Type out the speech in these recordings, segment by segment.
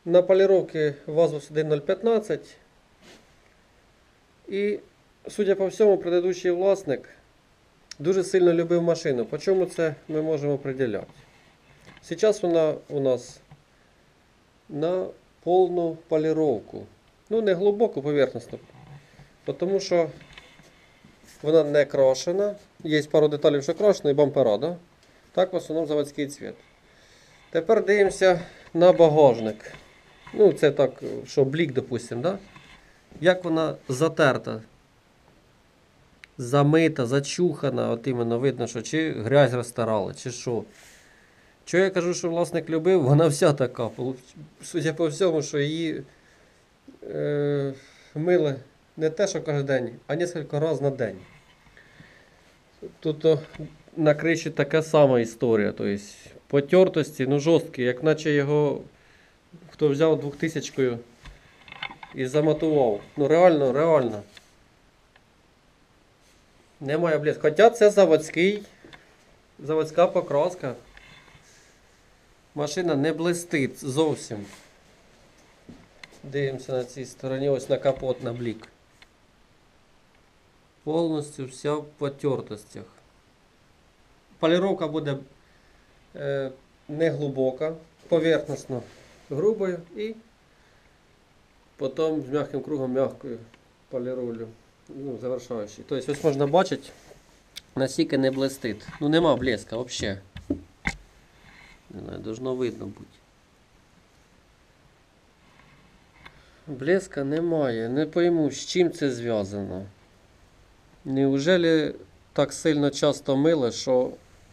На полировке ВАЗ-21 015. І, судя по всьому, предыдущий власник дуже сильно любив машину. По чому це ми можемо приділяти? Зараз вона у нас на повну полировку. Ну, не глибоку, поверхностну. Тому що вона не крашена. Є пару деталей, що крашена, і бампера, да? Так, в основному заводський цвіт. Тепер дивимося на багажник. Ну, це так, що блік, допустимо, да? Як вона затерта, замита, зачухана, от іменно видно, що чи грязь розтирала, чи що. Чого я кажу, що власник любив, вона вся така. Судя по всьому, що її мили не те, що кожен день, а кілька разів на день. Тут на криші така сама історія. Тобто, потертості, ну жорсткі, як наче його хто взяв 2000-кою і заматував. Ну реально. Немає блеску. Хоча це заводська покраска. Машина не блистить зовсім. Дивимося на цій стороні, ось на капот, на блік. Повністю вся в потертостях. Полировка буде не глибока, поверхностно грубою і потім з м'яким кругом м'якою поліролю, ну, завершаючий. Тобто ось можна бачити, наскільки не блистить. Ну нема блеска взагалі. Не знаю, должно видно бути. Блеска немає. Не пойму, з чим це зв'язано. Неужели так сильно часто мили, що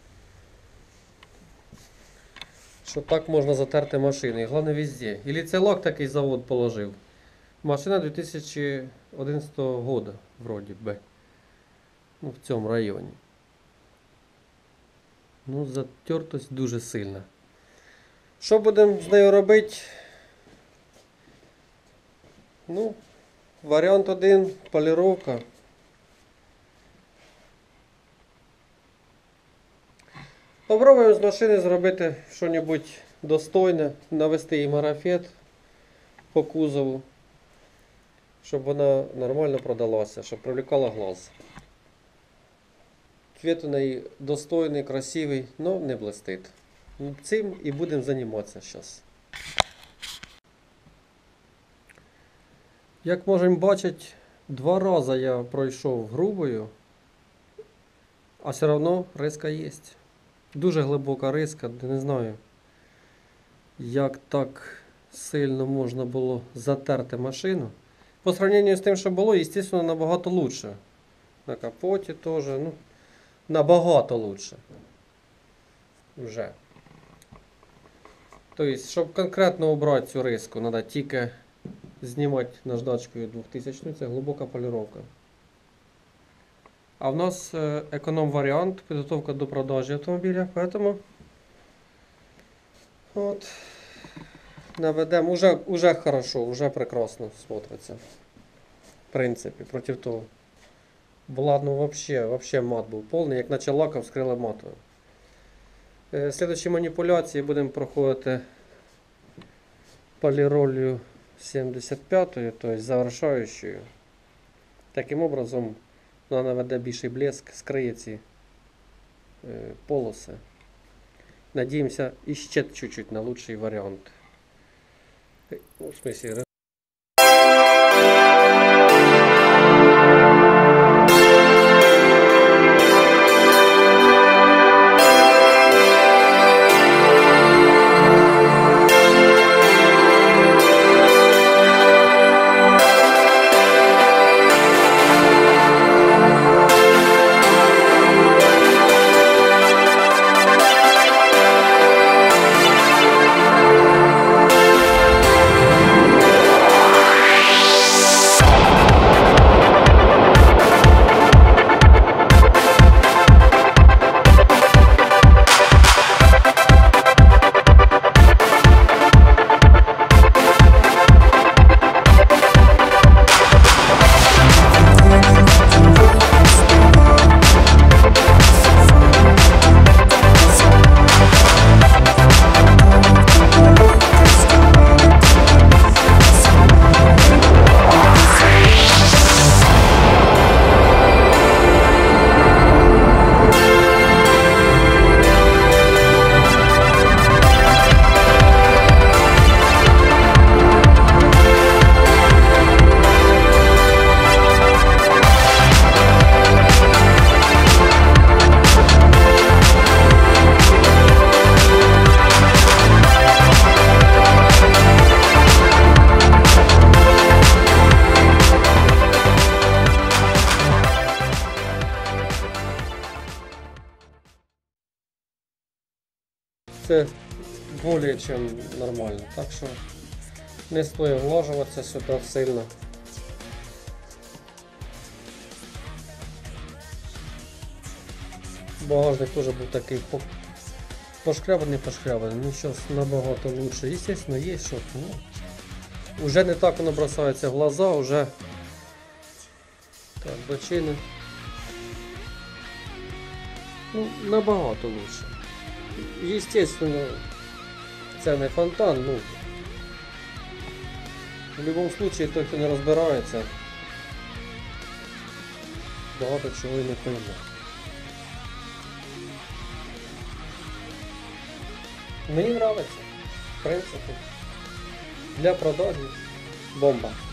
так можна затерти машини. І головне везде. Ілі це лак такий завод положив. Машина 2011 года, вроді би. Ну, в цьому районі. Ну, затертость дуже сильна. Що будемо з нею робити? Ну, варіант один, полировка. Попробуємо з машини зробити щось достойне, навести їй марафет по кузову, щоб вона нормально продалася, щоб привлекала глаз. Цвіт у неї достойний, красивий, але не блистить. Цим і будемо займатися зараз. Як можемо бачити, 2 рази я пройшов грубою, а все одно риска є. Дуже глибока риска, не знаю, як так сильно можна було затерти машину. По сравнению з тим, що було, звісно, набагато лучше. На капоті теж, ну, набагато лучше. Вже. Тобто, щоб конкретно убрати цю риску, треба тільки знімати наждачкою 2000, це глибока полировка. А в нас економ-варіант, підготовка до продажі автомобіля, поэтому от, наведемо, уже хорошо, уже прекрасно смотриться. В принципі, проти того. Бо ладно, вообще мат був повний, як наче лака вскрили матовим. Слідчі маніпуляції будемо проходити поліролью 75-ю, тобто завершаючою. Таким образом, вона наведе більший блеск, скриє ці полоси. Надіємося іще чуть-чуть на лучший варіант. В смысле, все більш ніж нормально. Так що не стоїть влажуватися сюди сильно. Багажник теж був такий пошкрябаний, ну зараз набагато лучше. Естественно, є що. Ну, уже не так воно бросається в глаза, уже так, бочини. Ну, набагато лучше. Естественно, це не фонтан, ну. В будь-якому випадку, той, хто не розбирається, багато чого і не пойме. Мені подобається, в принципі, для продажі бомба.